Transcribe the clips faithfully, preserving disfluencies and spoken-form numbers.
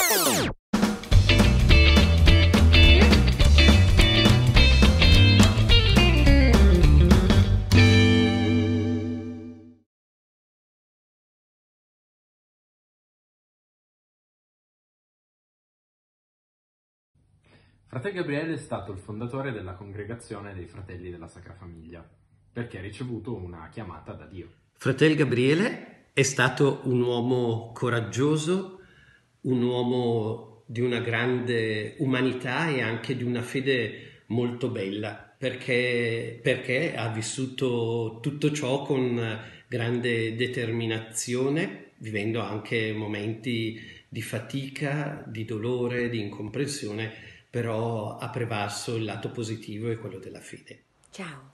Frate Gabriele è stato il fondatore della congregazione dei Fratelli della Sacra Famiglia, perché ha ricevuto una chiamata da Dio. Fratel Gabriele è stato un uomo coraggioso, un uomo di una grande umanità e anche di una fede molto bella, perché, perché ha vissuto tutto ciò con grande determinazione, vivendo anche momenti di fatica, di dolore, di incomprensione, però ha prevalso il lato positivo e quello della fede. Ciao,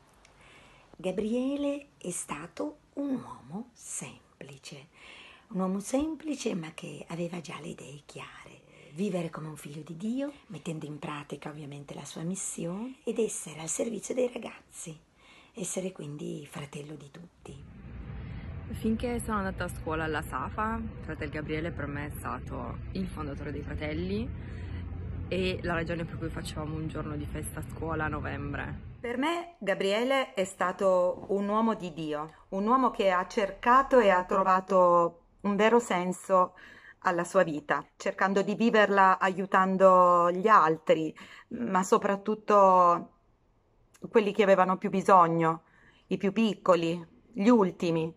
Gabriele è stato un uomo semplice, un uomo semplice ma che aveva già le idee chiare. Vivere come un figlio di Dio, mettendo in pratica ovviamente la sua missione ed essere al servizio dei ragazzi, essere quindi fratello di tutti. Finché sono andata a scuola alla Safa, Fratel Gabriele per me è stato il fondatore dei fratelli e la ragione per cui facevamo un giorno di festa a scuola a novembre. Per me Gabriele è stato un uomo di Dio, un uomo che ha cercato e ha trovato un vero senso alla sua vita, cercando di viverla aiutando gli altri, ma soprattutto quelli che avevano più bisogno, i più piccoli, gli ultimi,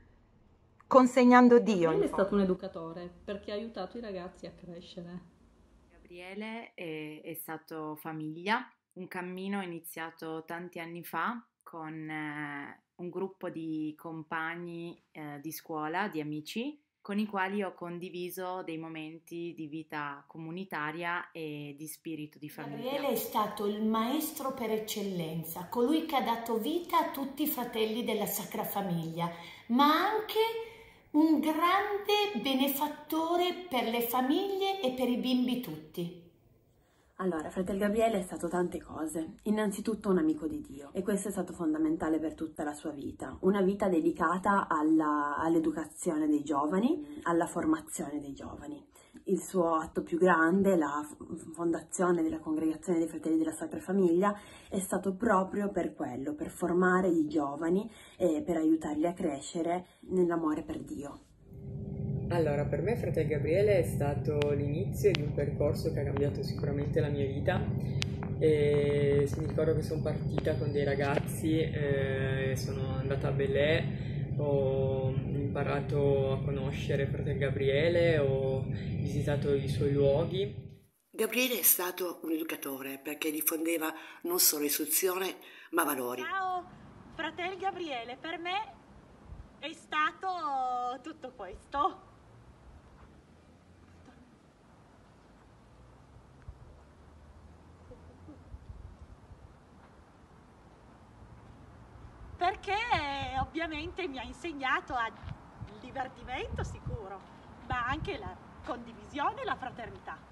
consegnando Dio. Gabriele è stato un educatore perché ha aiutato i ragazzi a crescere. Gabriele è, è stato famiglia, un cammino iniziato tanti anni fa con eh, un gruppo di compagni eh, di scuola, di amici, con i quali ho condiviso dei momenti di vita comunitaria e di spirito di famiglia. Gabriele è stato il maestro per eccellenza, colui che ha dato vita a tutti i fratelli della Sacra Famiglia, ma anche un grande benefattore per le famiglie e per i bimbi tutti. Allora, Fratel Gabriele è stato tante cose. Innanzitutto un amico di Dio e questo è stato fondamentale per tutta la sua vita. Una vita dedicata alla, all'educazione dei giovani, alla formazione dei giovani. Il suo atto più grande, la fondazione della Congregazione dei Fratelli della Sacra Famiglia, è stato proprio per quello, per formare i giovani e per aiutarli a crescere nell'amore per Dio. Allora, per me Fratel Gabriele è stato l'inizio di un percorso che ha cambiato sicuramente la mia vita. E mi ricordo che sono partita con dei ragazzi, eh, sono andata a Belè, ho imparato a conoscere Fratel Gabriele, ho visitato i suoi luoghi. Gabriele è stato un educatore perché diffondeva non solo istruzione ma valori. Ciao, Fratel Gabriele, per me è stato tutto questo. Perché ovviamente mi ha insegnato a il divertimento sicuro, ma anche la condivisione e la fraternità.